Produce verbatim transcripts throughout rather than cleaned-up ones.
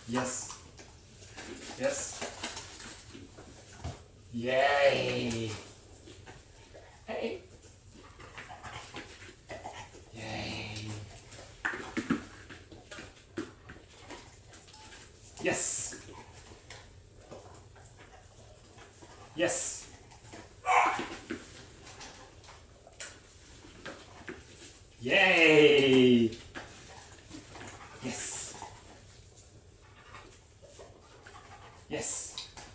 Yes. Yes. Yay. Hey. Yay. Yes. Yes. Yay. Yes. Yes.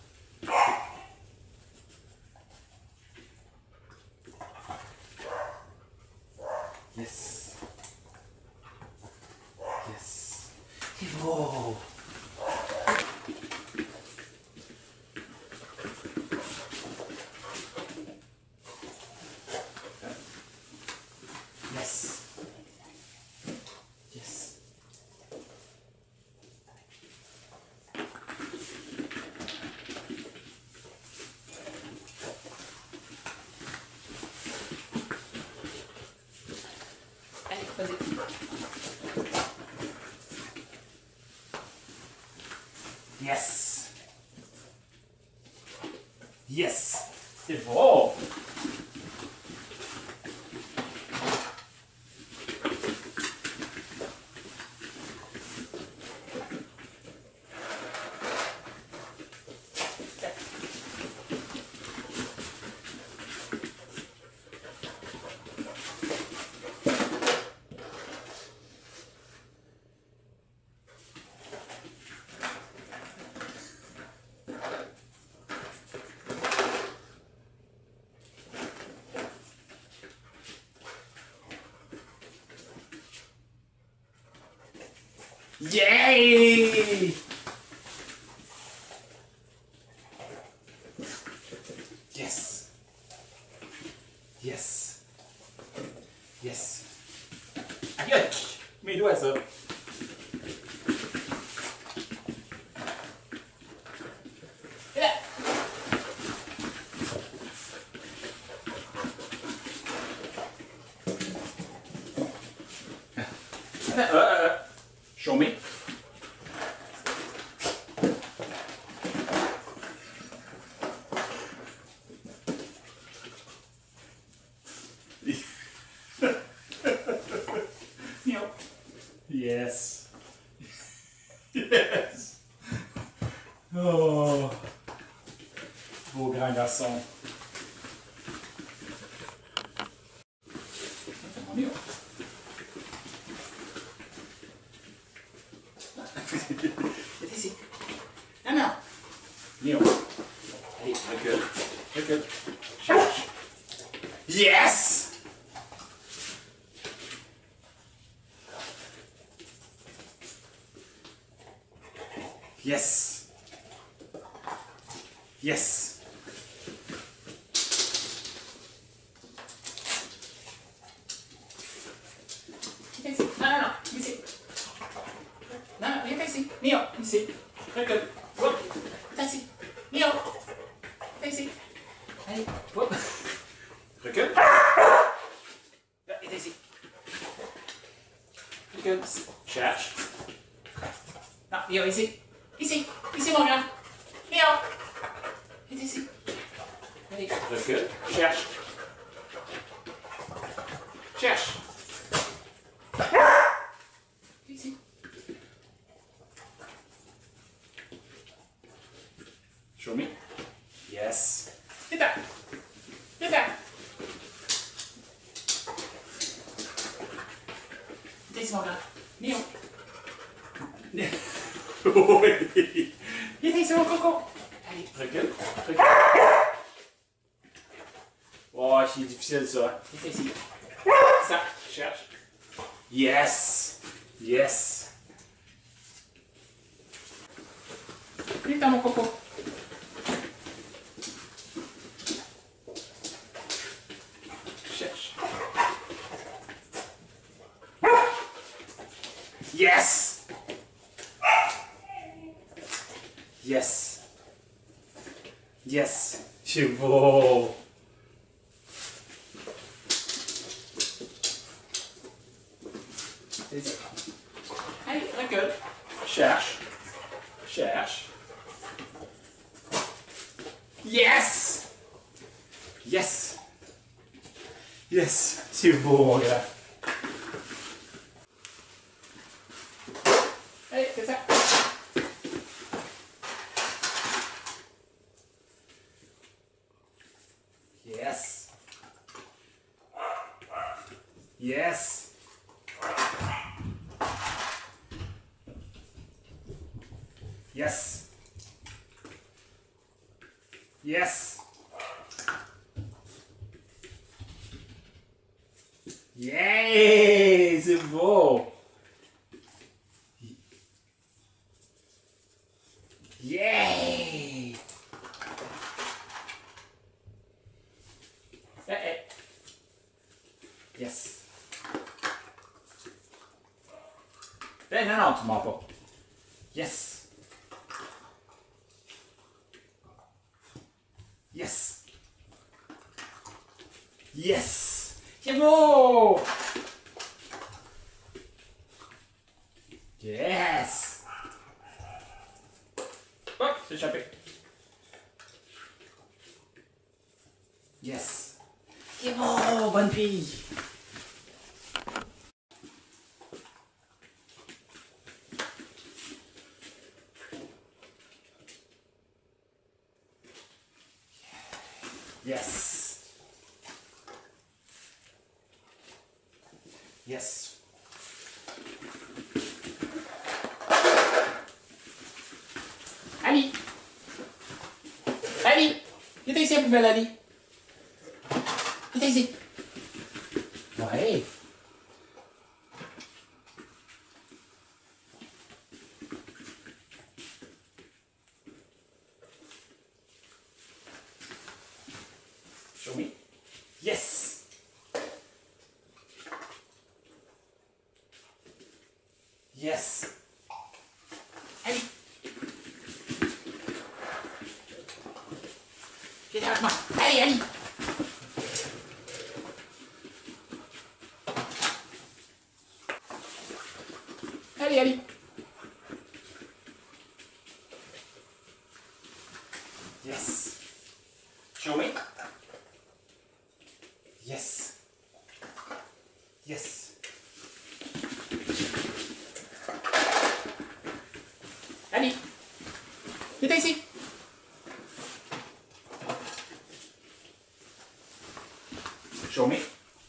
Yes. Yes. Whoa. Yes. Yes. Allez, vas-y. Yes. Yes. C'est bon. Yay! Yes. Yes. Yes. Yuck! Mes doigts, ça. Et là. Uh, uh, uh. Show me. Yes. Yes. Oh. Beau grand garçon. Viens ici. Non, non. Viens. Allez, recule. Recule. Cherche. Yes! Yes. Yes. Viens ici. Non, non, non. Ici. Non, non, viens ici. Mio, ici. Recule. Hop. Viens ici. Mio. Viens ici. Allez. Hop. Recule. Viens ici. Recule. Cherche. Non, Mio, ici. Ici. Ici, mon grand. Mio. Viens ici. Allez. Recule. Cherche. Cherche. Ici. Show me. Yes. Viens là. Viens là. Viens ici, mon grand. Mio. Oui. Viens ici, mon coco. Allez, recule. Recule. Oh, c'est difficile ça. Viens ici. Ça, cherche. Yes. Yes. Viens dans mon coco. Cherche. Yes. Yes. Yes. C'est beau. Allez, recule. Cherche. Cherche. Yes! Yes! Yes! C'est beau, regarde. Allez, fais ça. Yes. Yes. Yes. Yes. Yay! C'est beau! Yay! Eh, eh. Yes. Eh, non, non, tu mens pas. Yes. Yes. Yes. C'est beau! Yes. Oh, c'est échappé. Yes. C'est beau, bonne fille. Yes. Yes. Ali. Ali. Viens ici, plus belle Ali. Viens ici. Ouais. Show me. Yes. Yes. Allez. Viens avec moi. Allez, allez. Allez, allez. Yes. Show me. Yes. Yes. Allez. Viens ici. Show me.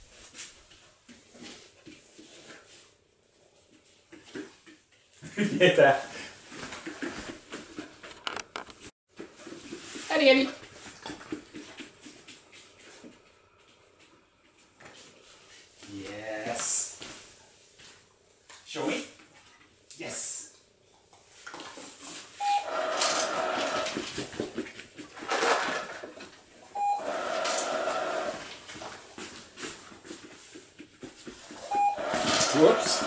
Viens. Allez, allez. Yes. Show me. Yes. Whoops.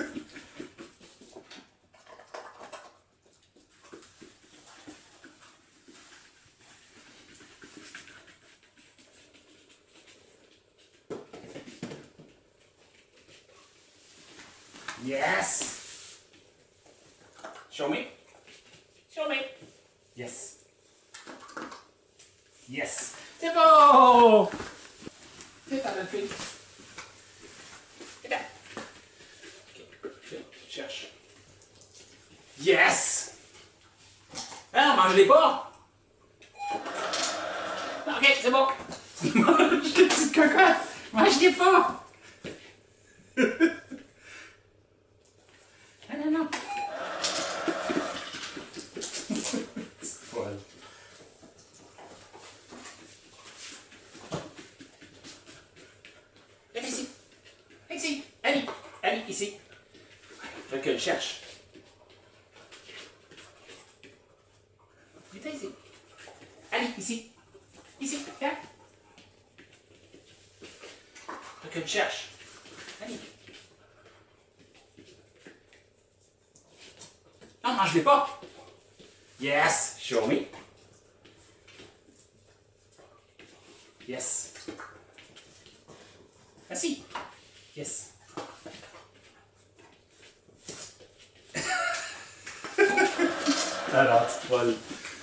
Yes. Show me. Show me. Yes. Yes. C'est beau. C'est ta belle fille. C'est là. Ok. Cherche. Yes. Ah, mange-les pas. Ok, c'est bon. Mange des petites cocottes. Mange-les pas. Non, non, non. Voilà. Viens ici. Viens ici. Allez. Allez, ici. Recule, cherche. Viens ici. Allez, ici. Ici, viens. Recule, cherche. Allez. Non, mange-les pas. Yes. Show me. Yes. Assis. Yes. Alors, tu te voles.